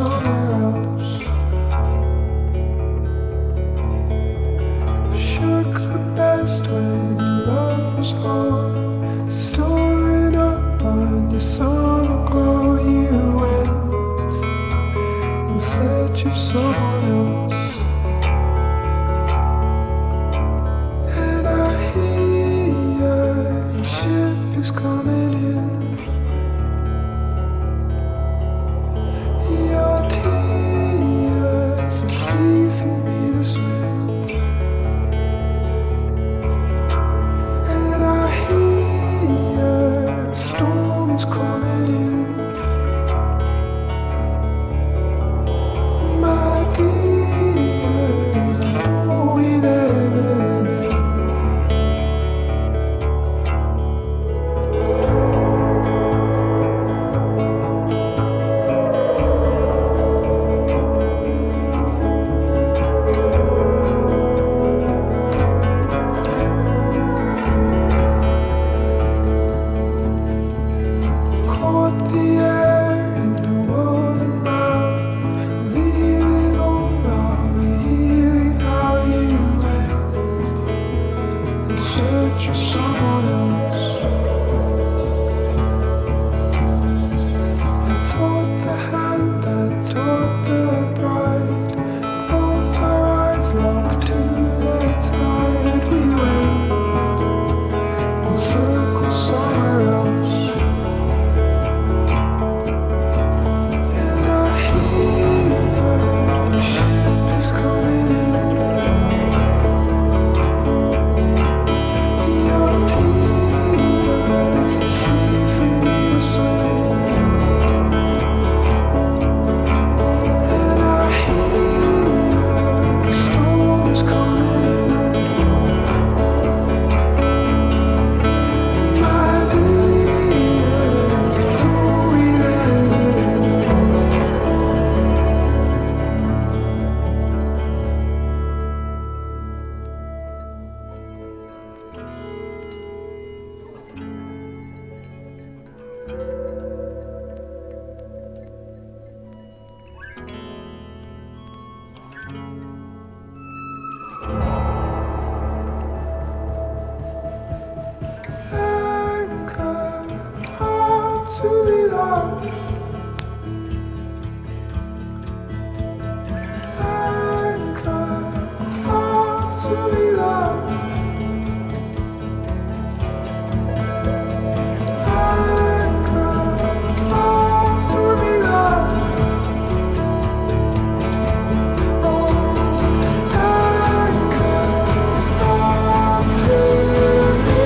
somewhere else. Shook the best when your love was home, storing up on your summer glow. You went in search of someone else. And I hear your ship is coming in. Your tears are sea for me to swim. And I hear a storm is coming in. My dears, I know we've ever been. Caught the air in your woolen mouth, leaving all of hearing how you went in search of someone else. I taught the hand that taught the bride, both our eyes locked to the tide. We went in circles somewhere else. And I hear the ship is coming in. Your tears are sea for me to swim. And I hear a storm is coming in. My dears, I know we've ever been. Anchor, hard to be loved. Anchor, hard to be loved. Anchor, hard to be loved. Oh, anchor, hard to be